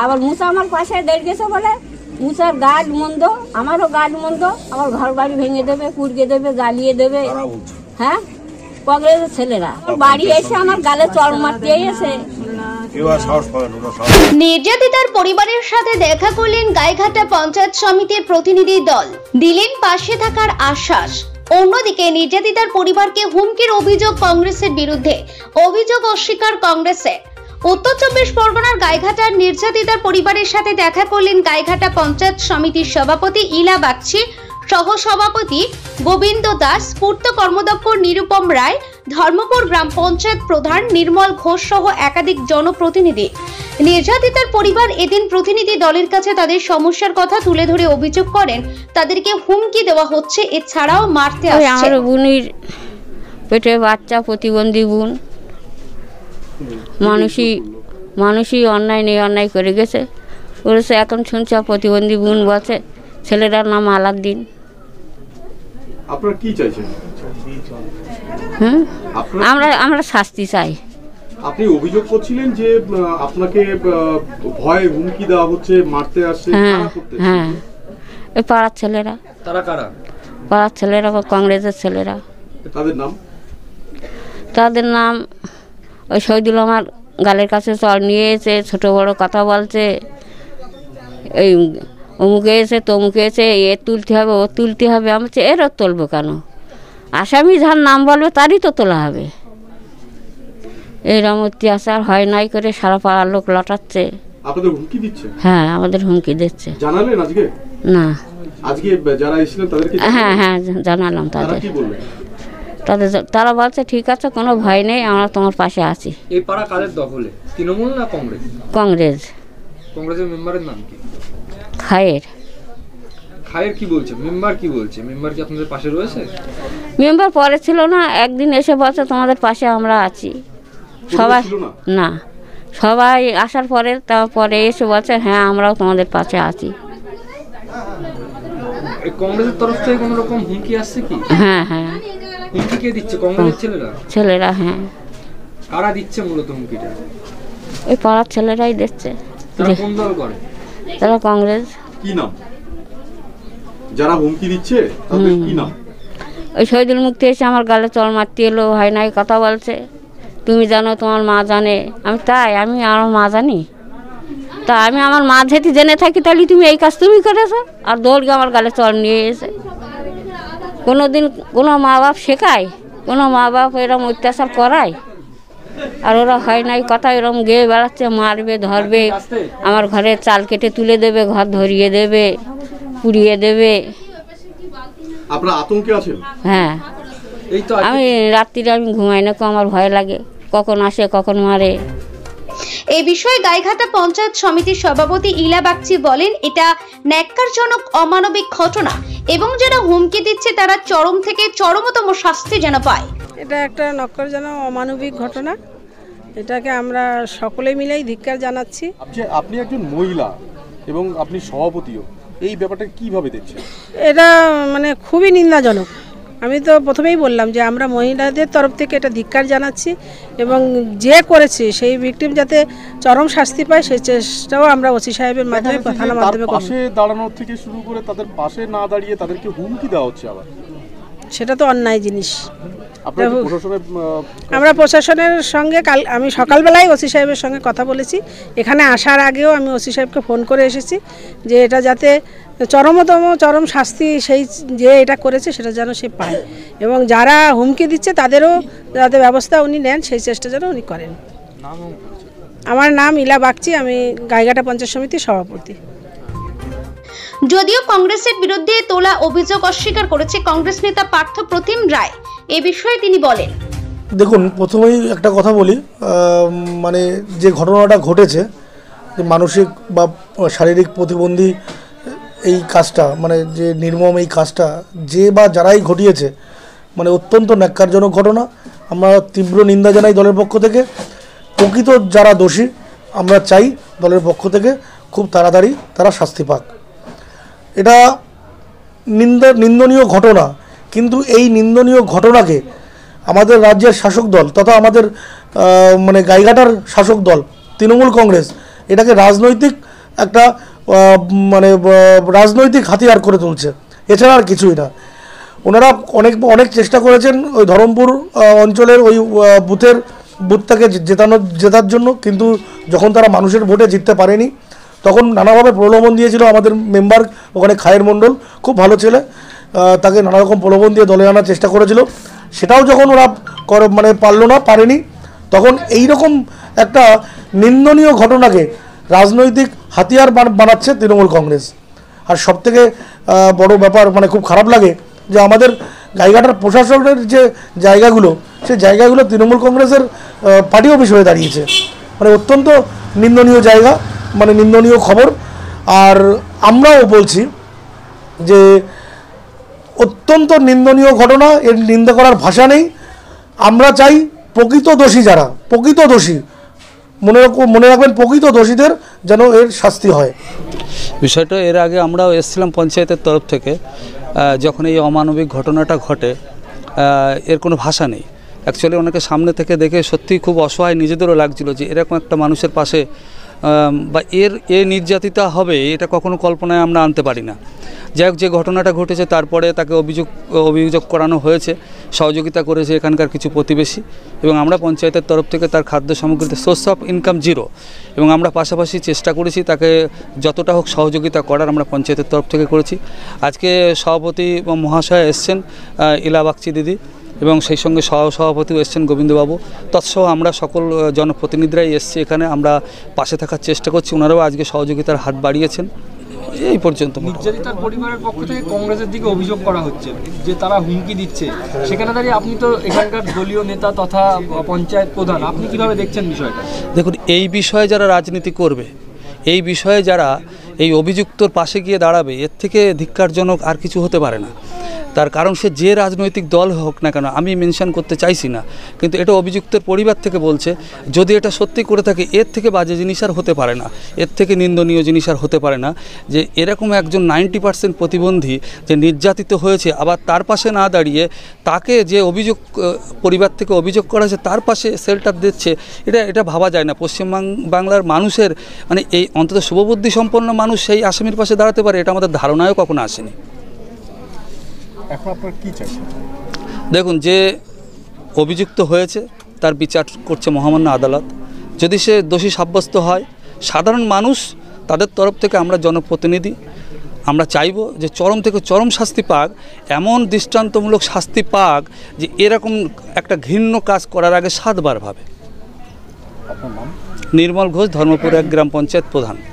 আবার মুসা আমার পাশে দাঁড়িয়ে গেছে বলে মুসার গাছ মন্দ, আমারও গাছ মন্দ, আমার ঘর বাড়ি ভেঙে দেবে, পুড়িয়ে দেবে, জ্বালিয়ে দেবে। হ্যাঁ, কংগ্রেসের ছেলেরা বাড়ি এসে আমার গালে চড় মারতে এসে। নির্যাতিতার পরিবারের সাথে দেখা করলেন গাইঘাটা পঞ্চায়েত সমিতির প্রতিনিধি দল, দিলেন পাশে থাকার আশ্বাস। অন্যদিকে নির্যাতিতার পরিবারকে হুমকির অভিযোগ কংগ্রেসের বিরুদ্ধে, অভিযোগ অস্বীকার কংগ্রেসের। উত্তর ২৪ পরগনার গাইঘাটার নির্যাতিতার পরিবারের সাথে দেখা করলেন গাইঘাটা পঞ্চায়েত সমিতির সভাপতি ইলা বাগচি, সহসভাপতি গোবিন্দ দাস, পূর্ত কর্মদক্ষ নিরুপম রায়, ধর্মপুর গ্রাম পঞ্চায়েত প্রধান নির্মল ঘোষ সহ একাধিক জনপ্রতিনিধি। নির্যাতিতার পরিবার এদিন প্রতিনিধি দলের কাছে তাদের সমস্যার কথা তুলে ধরে অভিযোগ করেন তাদেরকে হুমকি দেওয়া হচ্ছে, এছাড়াও মারতে আসছে। আমার বোনের পেটে বাচ্চা, প্রতিবন্ধী বোন, মানুষই অন্যায় নেই অন্যায় করে গেছে করেছে। এখন শুনছি প্রতিবন্ধী বোন বলছে ছেলেটার নাম আলাউদ্দিন। আপনারা কি চাইছেন? আমরা শাস্তি চাই। আপনি অভিযোগ করছিলেন যে আপনাকে ভয় হুমকি দেওয়া হচ্ছে, মারতে আসছে। হ্যাঁ, এই পাড়ার ছেলেরা। তারা কারা? পাড়ার ছেলেরা, কংগ্রেসের ছেলেরা। তাদের নাম ওই শহীদুল আমার গালের কাছে চড় নিয়ে এসে ছোট বড় কথা বলছে, এই অমুকে এসে তমুকে এসে এ তুলতে হবে, ও তুলতে হবে। আমি বলছি এরও তুলবো কেন? আসামি যার নাম বলবে তারই তো তোলা হবে। এইরকম অত্যাচার হয় নাই করে সারা পাড়ার লোক লটাচ্ছে। আপনাদের হুমকি দিচ্ছে? হ্যাঁ, আমাদের হুমকি দিচ্ছে। জানালেন আজকে? না, আজকে যারা এসেছিলেন তাদেরকে? হ্যাঁ জানালাম তাদের। তারা বলছে ঠিক আছে, কোনো ভয় নেই, আমরা তোমার পাশে আছি। এই পাড়া কাদের দখলে? তৃণমূল না কংগ্রেস? কংগ্রেস। কংগ্রেসের মেম্বারের নাম কি? খায়ের। খায়ের কি বলছে? মেম্বার কি বলছে? মেম্বার কি আপনাদের পাশে রয়েছে? মেম্বার পরে ছিল না, একদিন এসে বলছে তোমাদের পাশে আমরা আছি। সবাই না, সবাই আসার পরে তারপরে এসে বলছে হ্যাঁ আমরাও তোমাদের পাশে আছি। কংগ্রেসের তরফ থেকে কোনো রকম হুমকি আসছে কি? হ্যাঁ। হুমকি কে দিচ্ছে? কংগ্রেসের ছেলেরা। হ্যাঁ। কারা দিচ্ছে মূলত হুমকিটা? ওই পাড়ার ছেলেরাই দিচ্ছে। তারা কোন দল করে? তারা কংগ্রেস। কি নাম যারা হুমকি দিচ্ছে? তাদের কি নাম? ওই শহীদুল মুক্তি এসে আমার গালে চড় মারতে এলো, হয় নাই কথা বলছে, তুমি জানো, তোমার মা জানে। আমি তাই, আমি আমার মা জানি? তা আমি আমার মা যেতে জেনে থাকি তাহলে তুমি এই কাজ তুমি করেছো? আর দৌড়কে আমার গালে চড় নিয়ে এসে। কোনোদিন কোনো মা বাপ শেখায়? কোনো মা বাপ এরকম অত্যাচার করায়? আর ওরা হয় নাই কথা, এরকম গেয়ে বেড়াচ্ছে, মারবে, ধরবে, আমার ঘরে চাল কেটে তুলে দেবে, ঘর ধরিয়ে দেবে, পুড়িয়ে দেবে। আপনারা আতঙ্কে আছেন? হ্যাঁ, আমি রাত্রিরে আমি ঘুমাই না, আমার ভয় লাগে, কখন আসে কখন মারে। এই বিষয়ে গাইঘাটা পঞ্চায়েত সমিতির সভাপতি ইলা বাগচি বলেন, এটা ন্যাক্কারজনক অমানবিক ঘটনা এবং যারা হুমকি দিচ্ছে তারা চরম থেকে চরমতম শাস্তি যেন পায়। এটা একটা ন্যাক্কারজনক অমানবিক ঘটনা, এটাকে আমরা সকলে মিলেই ধিক্কার জানাচ্ছি। আপনি একজন মহিলা এবং আপনি সভাপতিও, এই ব্যাপারটা কিভাবে দেখছেন? এটা মানে খুবই নিন্দাজনক। আমি তো প্রথমেই বললাম যে আমরা মহিলাদের তরফ থেকে এটা ধিক্কার জানাচ্ছি এবং যে করেছে সেই ভিকটিম যাতে চরম শাস্তি পায় সেই চেষ্টাও আমরা ওসি সাহেবের মাধ্যমে থানার মাধ্যমে করব। পাশে দাঁড়ানোর থেকে শুরু করে তাদের পাশে না দাঁড়িয়ে তাদেরকে হুমকি দেওয়া হচ্ছে আবার, সেটা তো অন্যায় জিনিস। আমরা প্রশাসনের সঙ্গে আমি সকালবেলায় ওসি সাহেবের সঙ্গে কথা বলেছি, এখানে আসার আগেও আমি ওসি সাহেবকে ফোন করে এসেছি যে এটা যাতে চরম শাস্তি সেই যে এটা করেছে সেটা যেন সে পায় এবং যারা হুমকি দিচ্ছে তাদেরও যাতে ব্যবস্থা উনি নেন সেই চেষ্টা যেন উনি করেন। আমার নাম ইলা বাগচি, আমি গাইঘাটা পঞ্চায়েত সমিতির সভাপতি। যদিও কংগ্রেসের বিরুদ্ধে তোলা অভিযোগ অস্বীকার করেছে কংগ্রেস নেতা পার্থ প্রতিম রায়। এ বিষয়ে তিনি বলেন, দেখুন, প্রথমেই একটা কথা বলি, মানে যে ঘটনাটা ঘটেছে, যে মানসিক বা শারীরিক প্রতিবন্ধী এই কাজটা, মানে যে নির্মম এই কাজটা যে বা যারাই ঘটিয়েছে, মানে অত্যন্ত ন্যাক্কারজনক ঘটনা। আমরা তীব্র নিন্দা জানাই দলের পক্ষ থেকে। প্রকৃত যারা দোষী আমরা চাই দলের পক্ষ থেকে খুব তাড়াতাড়ি তারা শাস্তি পাক। এটা নিন্দনীয় ঘটনা, কিন্তু এই নিন্দনীয় ঘটনাকে আমাদের রাজ্যের শাসক দল তথা আমাদের মানে গাইঘাটার শাসক দল তৃণমূল কংগ্রেস এটাকে রাজনৈতিক একটা মানে রাজনৈতিক হাতিয়ার করে তুলছে, এছাড়া আর কিছুই না। ওনারা অনেক চেষ্টা করেছেন ওই ধরমপুর অঞ্চলের ওই বুথটাকে জেতার জন্য, কিন্তু যখন তারা মানুষের ভোটে জিততে পারেনি তখন নানাভাবে প্রলোভন দিয়েছিল। আমাদের মেম্বার ওখানে খায়ের মণ্ডল, খুব ভালো ছেলে, তাকে নানা রকম প্রলোভন দিয়ে দলে আনার চেষ্টা করেছিল। সেটাও যখন ওরা মানে পারেনি, তখন এই রকম একটা নিন্দনীয় ঘটনাকে রাজনৈতিক হাতিয়ার বানাচ্ছে তৃণমূল কংগ্রেস। আর সবথেকে বড় ব্যাপার, মানে খুব খারাপ লাগে যে আমাদের গাইঘাটার প্রশাসনের যে জায়গাগুলো, সেই জায়গাগুলো তৃণমূল কংগ্রেসের পার্টি অফিস হয়ে দাঁড়িয়েছে। মানে অত্যন্ত নিন্দনীয় জায়গা, মানে নিন্দনীয় খবর। আর আমরাও বলছি যে অত্যন্ত নিন্দনীয় ঘটনা, এর নিন্দা করার ভাষা নেই। আমরা চাই প্রকৃত দোষী যারা, প্রকৃত দোষী, মনে রাখবেন প্রকৃত দোষীদের যেন এর শাস্তি হয়। বিষয়টা এর আগে আমরাও এসেছিলাম পঞ্চায়েতের তরফ থেকে, যখন এই অমানবিক ঘটনাটা ঘটে এর কোনো ভাষা নেই। অ্যাকচুয়ালি ওনাকে সামনে থেকে দেখে সত্যিই খুব অসহায় নিজেদেরও লাগছিল যে এরকম একটা মানুষের পাশে বা এ নির্যাতিতা হবে এটা কখনো কল্পনায় আমরা আনতে পারি না। যাই হোক, যে ঘটনাটা ঘটেছে তারপরে তাকে অভিযোগ করানো হয়েছে, সহযোগিতা করেছে এখানকার কিছু প্রতিবেশী, এবং আমরা পঞ্চায়েতের তরফ থেকে তার খাদ্য সামগ্রীতে সোর্স অফ ইনকাম 0, এবং আমরা পাশাপাশি চেষ্টা করেছি তাকে যতটা হোক সহযোগিতা করার আমরা পঞ্চায়েতের তরফ থেকে করেছি। আজকে সভাপতি মহাশয় এসছেন ইলা বাগচি দিদি, এবং সেই সঙ্গে সহসভাপতিও এসছেন গোবিন্দবাবু, তৎসহ আমরা সকল জনপ্রতিনিধিরাই এসছি এখানে। আমরা পাশে থাকার চেষ্টা করছি, ওনারাও আজকে সহযোগিতার হাত বাড়িয়েছেন। এই পর্যন্ত নির্যাতিতার পরিবারের পক্ষ থেকে কংগ্রেসের দিকে অভিযোগ করা হচ্ছে যে তারা হুমকি দিচ্ছে, সেখানে দাঁড়িয়ে আপনি তো এখানকার দলীয় নেতা তথা পঞ্চায়েত প্রধান, আপনি কিভাবে দেখছেন বিষয়টা? দেখুন, এই বিষয়ে যারা রাজনীতি করবে, এই বিষয়ে যারা এই অভিযুক্তর পাশে গিয়ে দাঁড়াবে, এর থেকে ধিক্কারজনক আর কিছু হতে পারে না। তার কারণ সে যে রাজনৈতিক দল হোক না কেন, আমি মেনশন করতে চাইছি না, কিন্তু এটা অভিযুক্তের পরিবার থেকে বলছে, যদি এটা সত্যি করে থাকে এর থেকে বাজে জিনিস আর হতে পারে না, এর থেকে নিন্দনীয় জিনিস আর হতে পারে না যে এরকম একজন 90% প্রতিবন্ধী যে নির্যাতিত হয়েছে, আবার তার পাশে না দাঁড়িয়ে তাকে যে পরিবার থেকে অভিযোগ করা হয়েছে তার পাশে শেল্টার দিচ্ছে, এটা ভাবা যায় না। পশ্চিমবাংলার মানুষের মানে এই অন্তত শুভবুদ্ধি সম্পন্ন মানুষ সেই আসামির পাশে দাঁড়াতে পারে, এটা আমাদের ধারণায়ও কখনো আসেনি। এখন আপনারা কি চাইছেন? দেখুন, যে অভিযুক্ত হয়েছে তার বিচার করছে মহামান্য আদালত। যদি সে দোষী সাব্যস্ত হয়, সাধারণ মানুষ তাদের তরফ থেকে আমরা জনপ্রতিনিধি আমরা চাইব যে চরম থেকে চরম শাস্তি পাক, এমন দৃষ্টান্তমূলক শাস্তি পাক যে এরকম একটা ঘৃণ্য কাজ করার আগে 7 বার ভাবে। আপনার নাম? নির্মল ঘোষ, ধর্মপুর 1 গ্রাম পঞ্চায়েত প্রধান।